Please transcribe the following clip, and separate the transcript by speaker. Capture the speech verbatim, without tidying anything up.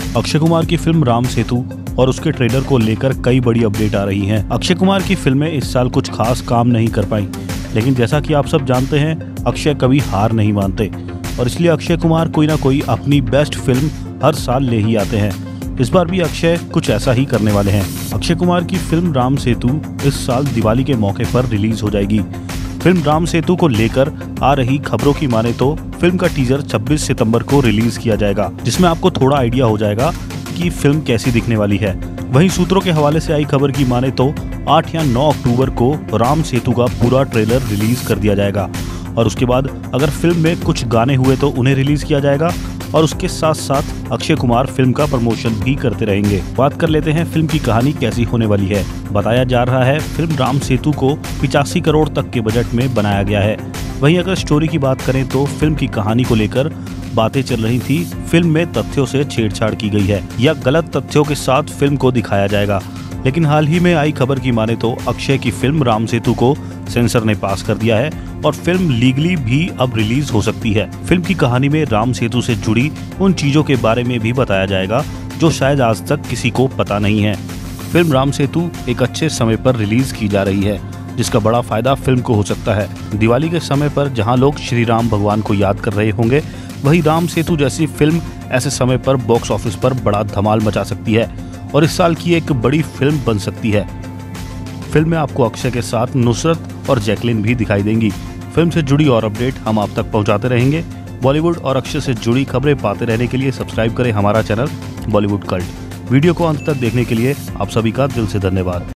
Speaker 1: अक्षय कुमार की फिल्म राम सेतु और उसके ट्रेलर को लेकर कई बड़ी अपडेट आ रही हैं। अक्षय कुमार की फिल्में इस साल कुछ खास काम नहीं कर पाई, लेकिन जैसा कि आप सब जानते हैं, अक्षय कभी हार नहीं मानते और इसलिए अक्षय कुमार कोई ना कोई अपनी बेस्ट फिल्म हर साल ले ही आते हैं। इस बार भी अक्षय कुछ ऐसा ही करने वाले हैं। अक्षय कुमार की फिल्म राम सेतु इस साल दिवाली के मौके पर रिलीज हो जाएगी। फिल्म राम सेतु को लेकर आ रही खबरों की माने तो फिल्म का टीजर छब्बीस सितंबर को रिलीज किया जाएगा, जिसमें आपको थोड़ा आइडिया हो जाएगा कि फिल्म कैसी दिखने वाली है। वहीं सूत्रों के हवाले से आई खबर की माने तो आठ या नौ अक्टूबर को राम सेतु का पूरा ट्रेलर रिलीज कर दिया जाएगा और उसके बाद अगर फिल्म में कुछ गाने हुए तो उन्हें रिलीज किया जाएगा और उसके साथ साथ अक्षय कुमार फिल्म का प्रमोशन भी करते रहेंगे। बात कर लेते हैं फिल्म की कहानी कैसी होने वाली है। बताया जा रहा है फिल्म राम सेतु को पिचासी करोड़ तक के बजट में बनाया गया है। वहीं अगर स्टोरी की बात करें तो फिल्म की कहानी को लेकर बातें चल रही थी। फिल्म में तथ्यों से छेड़छाड़ की गई है या गलत तथ्यों के साथ फिल्म को दिखाया जाएगा, लेकिन हाल ही में आई खबर की माने तो अक्षय की फिल्म राम सेतु को सेंसर ने पास कर दिया है और फिल्म लीगली भी अब रिलीज हो सकती है। फिल्म की कहानी में राम सेतु से जुड़ी उन चीजों के बारे में भी बताया जाएगा जो शायद आज तक किसी को पता नहीं है। फिल्म राम सेतु एक अच्छे समय पर रिलीज की जा रही है, जिसका बड़ा फायदा फिल्म को हो सकता है। दिवाली के समय पर जहां लोग श्री राम भगवान को याद कर रहे होंगे, वहीं राम सेतु जैसी फिल्म ऐसे समय पर बॉक्स ऑफिस पर बड़ा धमाल मचा सकती है और इस साल की एक बड़ी फिल्म बन सकती है। फिल्म में आपको अक्षय के साथ नुसरत और जैकलिन भी दिखाई देंगी। फिल्म से जुड़ी और अपडेट हम आप तक पहुंचाते रहेंगे। बॉलीवुड और अक्षय से जुड़ी खबरें पाते रहने के लिए सब्सक्राइब करें हमारा चैनल बॉलीवुड कल्ट। वीडियो को अंत तक देखने के लिए आप सभी का दिल से धन्यवाद।